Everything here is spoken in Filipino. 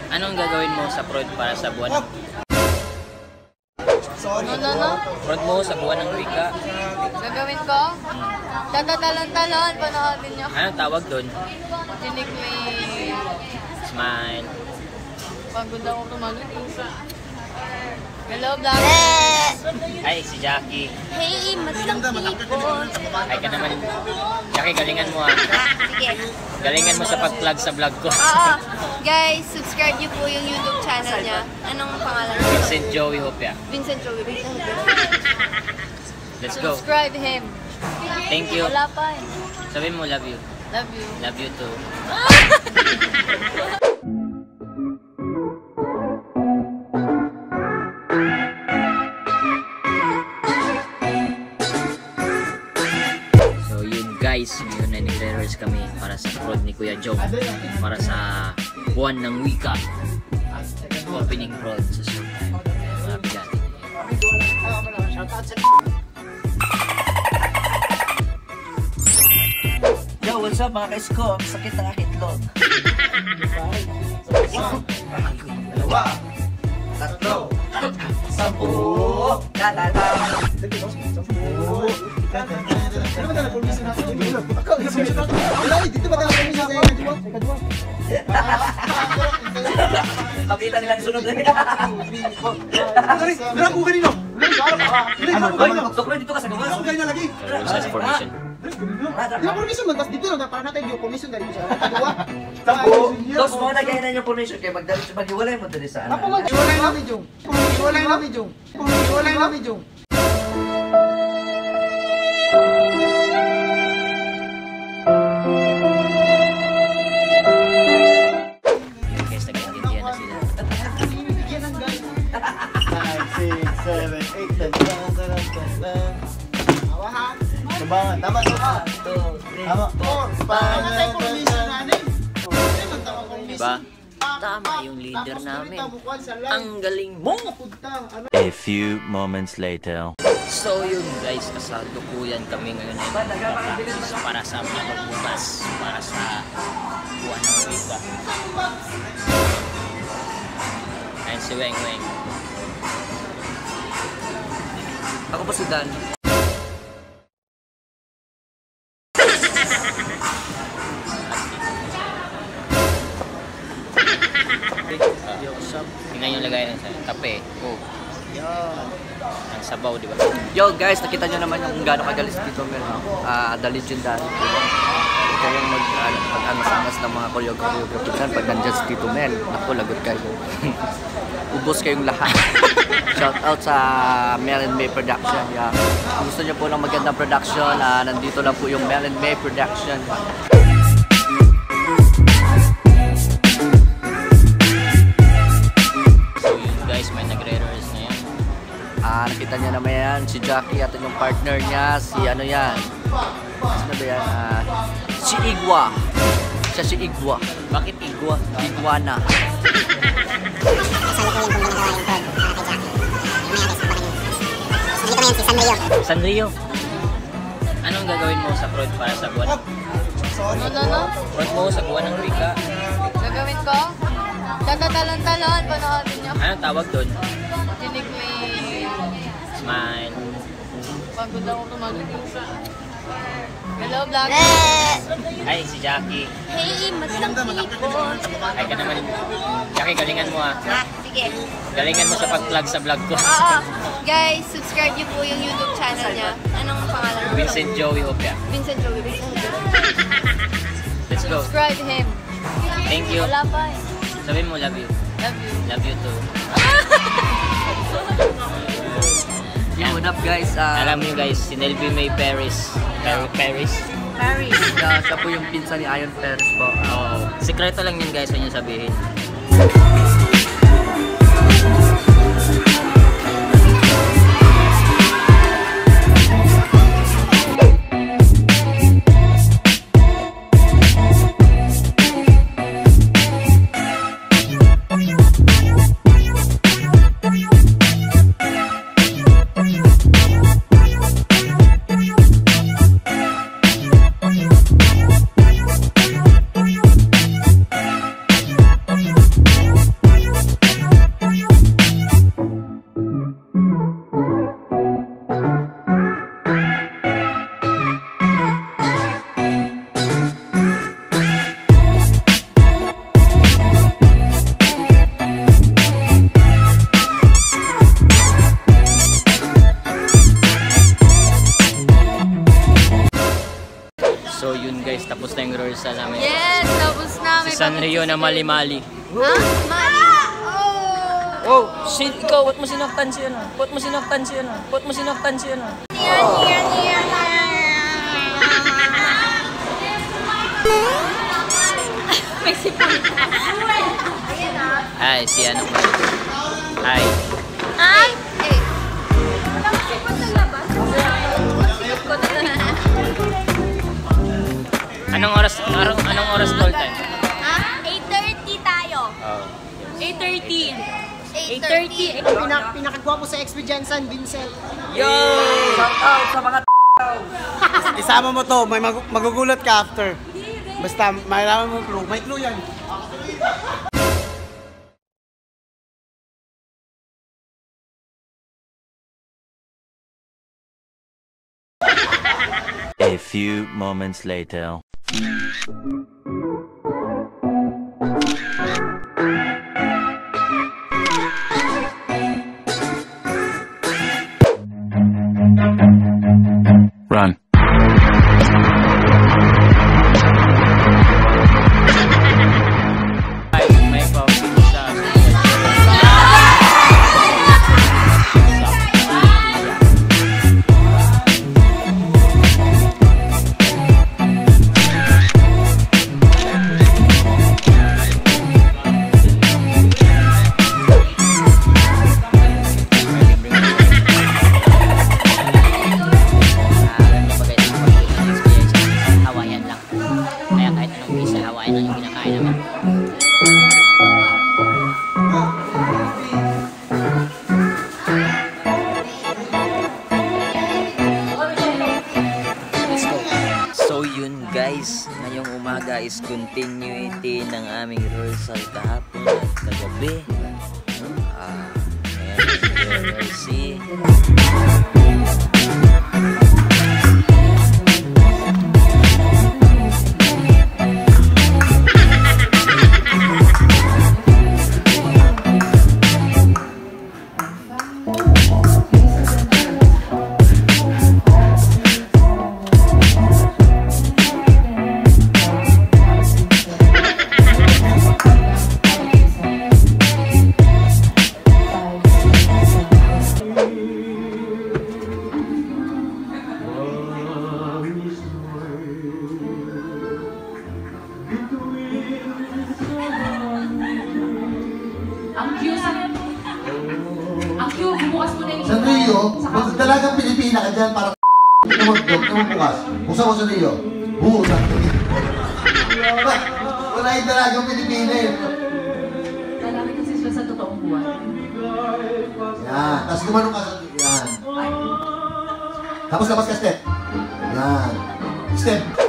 Anong gagawin mo sa prod para sa buwan? No. Prod mo sa buwan ng wika. Gagawin ko? Tatatalon-talon, panoodin nyo. Anong tawag doon? Tinikli. Smile. Pagod ako tumalon. Hello, vlog. Ay, si Jackie. Hey, madlang people. Ay ka naman. Jackie, galingan mo ah. Sige. Galingan mo sa pag-plug sa vlog ko. Oo. Guys, subscribe niyo po yung YouTube channel niya. Anong pangalan niya? Vincent Joey Hopia. Vincent Joey. Let's go. Subscribe him. Thank you. Wala pa eh. Sabihin mo, love you. Love you. Love you too. So yun guys, ngayon ay nagre-rehearse kami para sa prod ni Kuya Joe. Para sa buwan ng wika. Opening prod sa Showtime. Mga bigati. Yo, what's up mga ka-isko? Sakit ng aking itlog. Dalawa, tatlo, 10, tatata. Kapitan nilang sunod na niya. Berang ko kanino? Tuklo dito ka sa gawas. Ang ganyan lagi. Sa formation. Yung permission man, tapos dito lang, para natin yung permission dahil siya. Dalawa. Tapos mo na gaya na yung formation kaya maghiwalay mo dali sa Ako mag-iwalay namin yung. Iwalay namin yung. Iwalay namin yung. Guys, nag-intindihan na sila. 5, 6, 7, 8, 10. Awahan. Tama. Tama. 4, 5, 6, 7, 8. Diba? Tama yung leader namin. Ang galing mo! A few moments later. So yun guys, kasalukuyan kami ngayon ay practice para sa mga bukas, para sa buwan ng wika. Ayan si Weng Weng. Ako pa si Dan. Tingnan yung lagay ng kape. Oh. Ang sabaw, di ba? Yo guys, nakita nyo naman yung kung gaano kagalis dito Mel, no? The legendary. Kayong mag-angas-angas ng mga choreography dyan pag nandyan si Tito Mel. Naku, lagot kayo. Ubos kayong lahat. Shout out sa Mel and May Production. Yeah. Kung gusto nyo po ng magandang production, nandito lang po yung Mel and May Production. Nakita niya naman yan, si Jackie at yung partner niya, si ano yan, ano ba yan, si Igwa. Siya si Igwa. Bakit Igwa? Iguana. Sanrio. Anong gagawin mo sa prod para sa buwan? No. Prod mo sa buwan ng wika. Gagawin ko? Tatatalon-talon, panoodin nyo. Anong tawag doon? Tinikli. Smile. Pagod ako tumalon. Hello, vlog. Ay, si Jackie. Hey, madlang people. Ay ka naman. Jackie, galingan mo ah. Sige. Galingan mo sa pag-plug sa vlog ko. Oo. Guys, subscribe niyo po yung YouTube channel niya. Anong pangalan niya? Vincent Joey Hopia. Vincent Joey. Let's go. Subscribe him. Thank you. Wala pa eh. Sabihin mo, love you. Love you. Love you too. Yo, what up guys? Alam niyo guys, si Nelby May Paris. Paris? Paris. Siya po yung pinsan ni Ion Perez po. Oo. Sekreto lang yun guys, huwag niyo sabihin. tapos na yung rehearsal namin. Yes, tapos na. Si Sanrio na mali-mali. Ha? Mali? Oh, ikaw, ba't mo sinaktan si ano? Ba't mo sinaktan si ano? Ba't mo sinaktan si ano? May sipon. Ay, si ano ba? Ay. Ay! Eh. Walang sipon sa labas. Sipon na. Anong oras call time? Ha? 8:30 tayo. Oh. 8:30. 8:30. Pinakagwapo sa Expediensan, Vincent. Yo! Shout out sa mga Isama mo to, may magugulat ka after. Basta, malaman mo clue. May clue yan. A few moments later. Run. Ay, may coffee sa Hawaiian lang. Kaya kahit anong pizza, Hawaiian lang yung kinakain namin. Let's go. So yun guys, ngayong umaga is continuity ng aming rehearsal kahapon at kagabi. Ayan, you'll see. San Rio, magdalagang Pilipina ka dyan para naman bukas. Busa mo San Rio. Busa. Wala yung dalagang Pilipina eh. Lalaki kasi siya sa totoong buhay. Yan. Tapos gumanong ka sa... Yan. Tapos labas ka step. Yan. Step.